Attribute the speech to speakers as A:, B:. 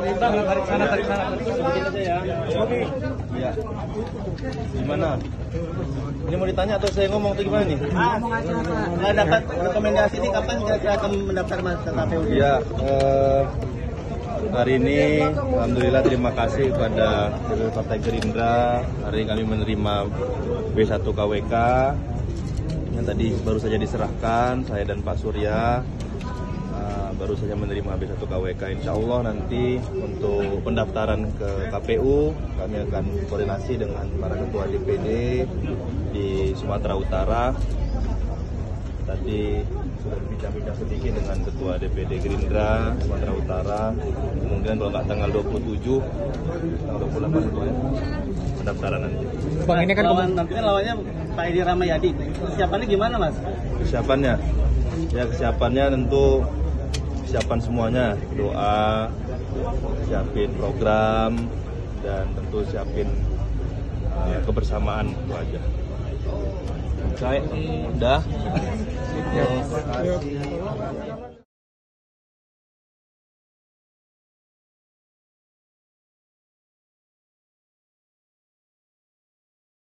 A: Tarik sana. Sedikit aja ya.
B: Iya. Gimana? Ini mau ditanya atau saya ngomong atau gimana nih?
A: Ngomong aja Pak. Nggak dapat rekomendasi nih kapan kira-kira akan mendaftar Mas ke KPU?
B: Iya. Hari ini alhamdulillah terima kasih kepada DPP Partai Gerindra. Hari ini kami menerima B1 KWK yang tadi baru saja diserahkan, saya dan Pak Surya baru saja menerima B1 KWK. Insya Allah nanti untuk pendaftaran ke KPU kami akan koordinasi dengan para ketua DPD di Sumatera Utara. Tadi sudah bincang-bincang sedikit dengan ketua DPD Gerindra Sumatera Utara. Kemudian kalau nggak tanggal 27, tanggal 28 itu ya, pendaftaran nanti.
A: Bang, ini kan lawannya Pak Edi Rahmayadi. Kesiapannya gimana Mas?
B: Kesiapannya? Ya kesiapannya tentu kesiapan semuanya, doa, siapin program, dan tentu siapin kebersamaan itu aja. Saya udah. Terima kasih.